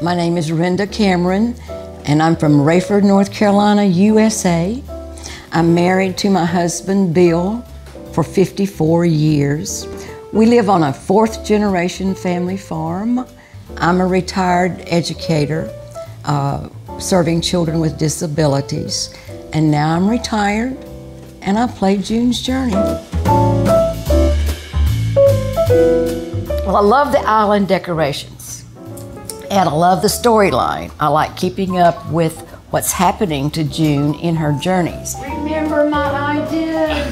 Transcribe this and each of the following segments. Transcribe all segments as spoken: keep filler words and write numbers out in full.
My name is Rhenda Cameron, and I'm from Rayford, North Carolina, U S A. I'm married to my husband, Bill, for fifty-four years. We live on a fourth generation family farm. I'm a retired educator, uh, serving children with disabilities. And now I'm retired, and I play June's Journey. Well, I love the island decorations, and I love the storyline. I like keeping up with what's happening to June in her journeys. Remember my idea.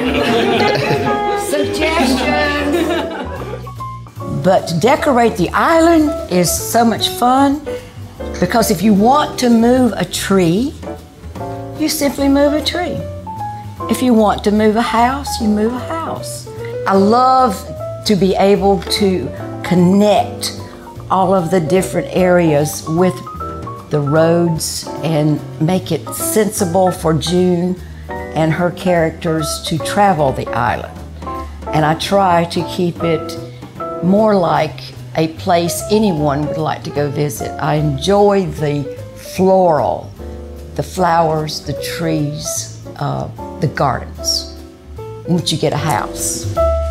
Suggestions. But to decorate the island is so much fun, because if you want to move a tree, you simply move a tree. If you want to move a house, you move a house. I love to be able to connect all of the different areas with the roads and make it sensible for June and her characters to travel the island. And I try to keep it more like a place anyone would like to go visit. I enjoy the floral, the flowers, the trees, uh, the gardens, in which you get a house.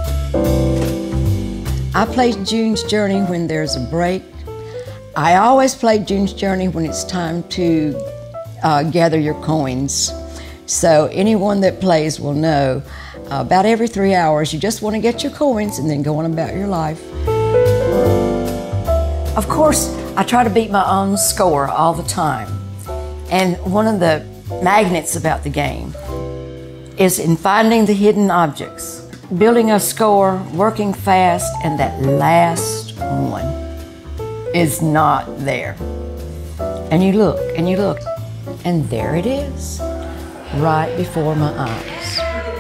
I play June's Journey when there's a break. I always play June's Journey when it's time to uh, gather your coins. So anyone that plays will know uh, about every three hours you just want to get your coins and then go on about your life. Of course, I try to beat my own score all the time. And one of the magnets about the game is in finding the hidden objects, building a score, working fast, and that last one is not there. And you look, and you look, and there it is, right before my eyes.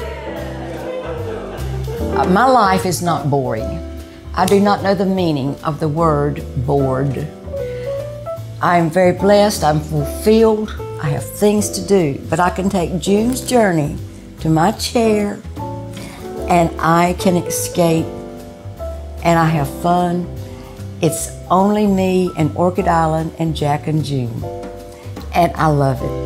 Uh, my life is not boring. I do not know the meaning of the word bored. I am very blessed, I'm fulfilled, I have things to do, but I can take June's Journey to my chair and I can escape and I have fun. It's only me and Orchid Island and Jack and June, and I love it.